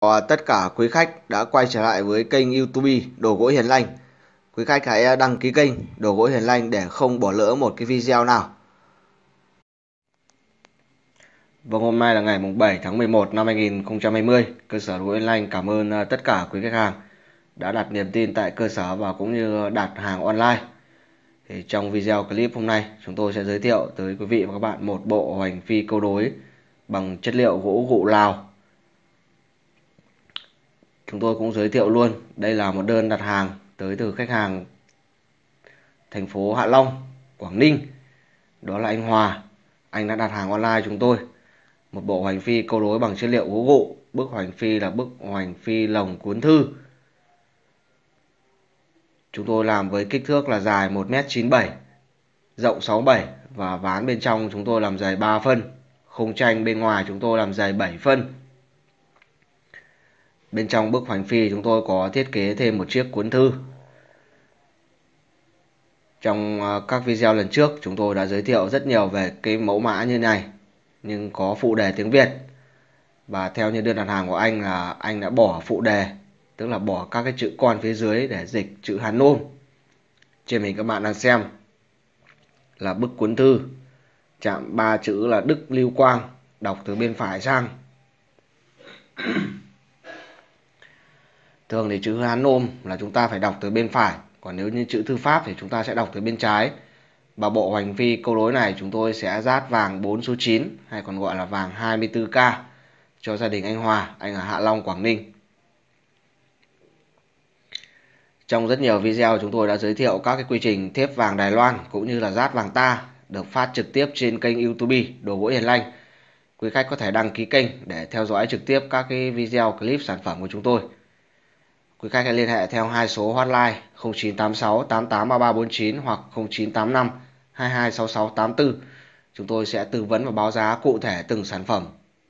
Tất cả quý khách đã quay trở lại với kênh YouTube Đồ Gỗ Hiền Lành. Quý khách hãy đăng ký kênh Đồ Gỗ Hiền Lành để không bỏ lỡ một cái video nào. Vâng, hôm nay là ngày 7 tháng 11 năm 2020. Cơ sở Đồ Gỗ Hiền Lành cảm ơn tất cả quý khách hàng đã đặt niềm tin tại cơ sở và cũng như đặt hàng online. Thì trong video clip hôm nay, chúng tôi sẽ giới thiệu tới quý vị và các bạn một bộ hoành phi câu đối bằng chất liệu gỗ gụ Lào. Chúng tôi cũng giới thiệu luôn, đây là một đơn đặt hàng tới từ khách hàng thành phố Hạ Long, Quảng Ninh. Đó là anh Hòa. Anh đã đặt hàng online chúng tôi một bộ hoành phi câu đối bằng chất liệu gỗ gụ. Bức hoành phi là bức hoành phi lồng cuốn thư. Chúng tôi làm với kích thước là dài 1m97, rộng 67 và ván bên trong chúng tôi làm dày 3 phân. Khung tranh bên ngoài chúng tôi làm dày 7 phân. Bên trong bức hoành phi chúng tôi có thiết kế thêm một chiếc cuốn thư. Trong các video lần trước chúng tôi đã giới thiệu rất nhiều về cái mẫu mã như này, nhưng có phụ đề tiếng Việt. Và theo như đơn đặt hàng của anh là anh đã bỏ phụ đề, tức là bỏ các cái chữ con phía dưới để dịch chữ Hán Nôm. Trên mình các bạn đang xem là bức cuốn thư, chạm 3 chữ là Đức Lưu Quang, đọc từ bên phải sang. Thường thì chữ Hán Nôm là chúng ta phải đọc từ bên phải, còn nếu như chữ thư pháp thì chúng ta sẽ đọc từ bên trái. Và bộ hoành phi câu đối này chúng tôi sẽ rát vàng 4 số 9 hay còn gọi là vàng 24K cho gia đình anh Hòa, anh ở Hạ Long, Quảng Ninh. Trong rất nhiều video chúng tôi đã giới thiệu các cái quy trình thép vàng Đài Loan cũng như là rát vàng ta được phát trực tiếp trên kênh YouTube Đồ Gỗ Hiền Lành. Quý khách có thể đăng ký kênh để theo dõi trực tiếp các cái video clip sản phẩm của chúng tôi. Quý khách hãy liên hệ theo hai số hotline 0986 883349 hoặc 0985 226684. Chúng tôi sẽ tư vấn và báo giá cụ thể từng sản phẩm.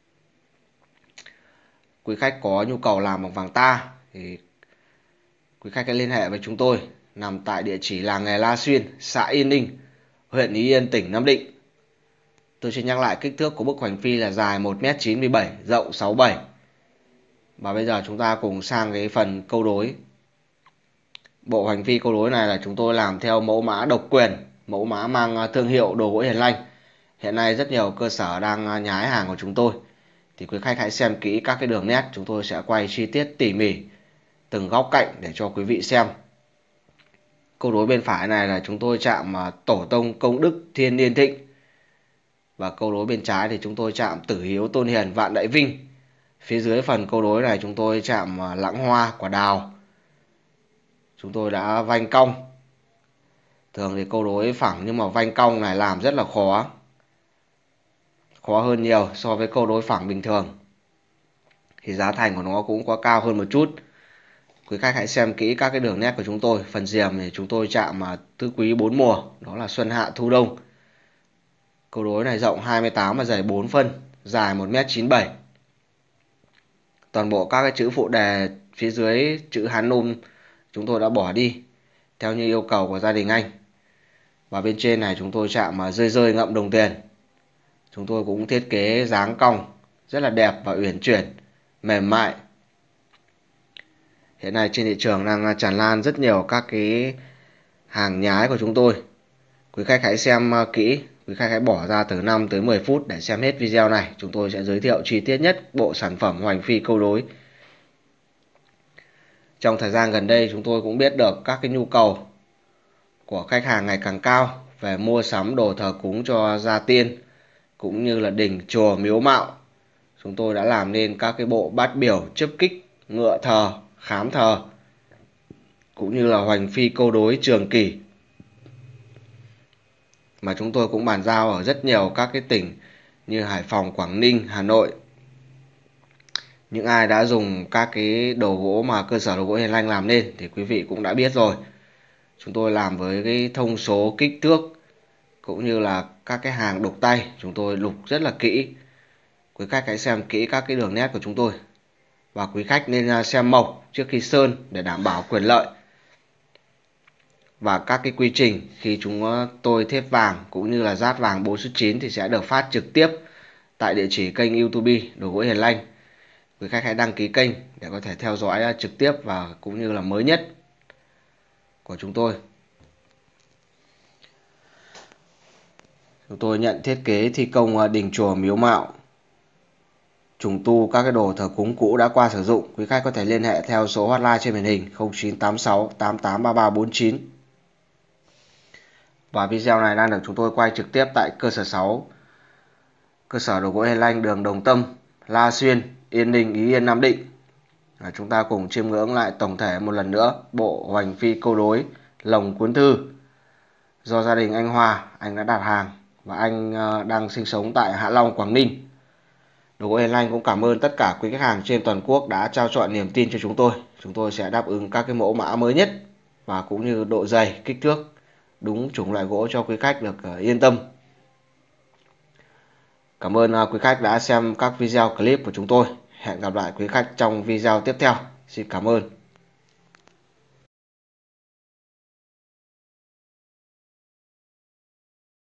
Quý khách có nhu cầu làm bằng vàng ta thì quý khách hãy liên hệ với chúng tôi, nằm tại địa chỉ làng nghề La Xuyên, xã Yên Ninh, huyện Ý Yên, tỉnh Nam Định. Tôi xin nhắc lại kích thước của bức hoành phi là dài 1m97, rộng 67. Và bây giờ chúng ta cùng sang cái phần câu đối. Bộ hoành phi câu đối này là chúng tôi làm theo mẫu mã độc quyền, mẫu mã mang thương hiệu Đồ Gỗ Hiền Lành. Hiện nay rất nhiều cơ sở đang nhái hàng của chúng tôi. Thì quý khách hãy xem kỹ các cái đường nét, chúng tôi sẽ quay chi tiết tỉ mỉ từng góc cạnh để cho quý vị xem. Câu đối bên phải này là chúng tôi chạm Tổ Tông Công Đức Thiên Niên Thịnh. Và câu đối bên trái thì chúng tôi chạm Tử Hiếu Tôn Hiền Vạn Đại Vinh. Phía dưới phần câu đối này chúng tôi chạm Lãng Hoa Quả Đào. Chúng tôi đã vanh cong. Thường thì câu đối phẳng nhưng mà vanh cong này làm rất là khó. Khó hơn nhiều so với câu đối phẳng bình thường. Thì giá thành của nó cũng có cao hơn một chút. Quý khách hãy xem kỹ các cái đường nét của chúng tôi. Phần rèm thì chúng tôi chạm tứ quý 4 mùa, đó là xuân hạ thu đông. Câu đối này rộng 28 và dày 4 phân, dài 1m97. Toàn bộ các cái chữ phụ đề phía dưới chữ Hán Nôm chúng tôi đã bỏ đi theo như yêu cầu của gia đình anh. Và bên trên này chúng tôi chạm rơi rơi ngậm đồng tiền. Chúng tôi cũng thiết kế dáng cong rất là đẹp và uyển chuyển, mềm mại. Hiện nay trên thị trường đang tràn lan rất nhiều các cái hàng nhái của chúng tôi. Quý khách hãy xem kỹ, quý khách hãy bỏ ra từ 5 tới 10 phút để xem hết video này. Chúng tôi sẽ giới thiệu chi tiết nhất bộ sản phẩm hoành phi câu đối. Trong thời gian gần đây chúng tôi cũng biết được các cái nhu cầu của khách hàng ngày càng cao về mua sắm đồ thờ cúng cho gia tiên cũng như là đình chùa miếu mạo. Chúng tôi đã làm nên các cái bộ bát biểu, chấp kích, ngựa thờ, khám thờ cũng như là hoành phi câu đối trường kỳ, mà chúng tôi cũng bàn giao ở rất nhiều các cái tỉnh như Hải Phòng, Quảng Ninh, Hà Nội. Những ai đã dùng các cái đồ gỗ mà cơ sở Đồ Gỗ Hiền Lành làm nên thì quý vị cũng đã biết rồi. Chúng tôi làm với cái thông số kích thước cũng như là các cái hàng đục tay, chúng tôi lục rất là kỹ. Quý khách hãy xem kỹ các cái đường nét của chúng tôi. Và quý khách nên xem mộc trước khi sơn để đảm bảo quyền lợi. Và các cái quy trình khi chúng tôi thép vàng cũng như là rát vàng 4 số 9 thì sẽ được phát trực tiếp tại địa chỉ kênh YouTube Đồ Gỗ Hiền Lành. Quý khách hãy đăng ký kênh để có thể theo dõi trực tiếp và cũng như là mới nhất của chúng tôi. Chúng tôi nhận thiết kế thi công đình chùa miếu mạo, trùng tu các cái đồ thờ cúng cũ đã qua sử dụng. Quý khách có thể liên hệ theo số hotline trên màn hình 0986 883349. Và video này đang được chúng tôi quay trực tiếp tại cơ sở 6, cơ sở đồ gỗ Hiền Lanh, đường Đồng Tâm, La Xuyên, Yên Ninh, Ý Yên, Nam Định. Chúng ta cùng chiêm ngưỡng lại tổng thể một lần nữa bộ hoành phi câu đối lồng cuốn thư do gia đình anh Hòa anh đã đặt hàng và anh đang sinh sống tại Hạ Long, Quảng Ninh. Đồ gỗ Hiền Lanh cũng cảm ơn tất cả quý khách hàng trên toàn quốc đã trao trọn niềm tin cho chúng tôi. Chúng tôi sẽ đáp ứng các cái mẫu mã mới nhất và cũng như độ dày, kích thước đúng chủng loại gỗ cho quý khách được yên tâm. Cảm ơn quý khách đã xem các video clip của chúng tôi. Hẹn gặp lại quý khách trong video tiếp theo. Xin cảm ơn.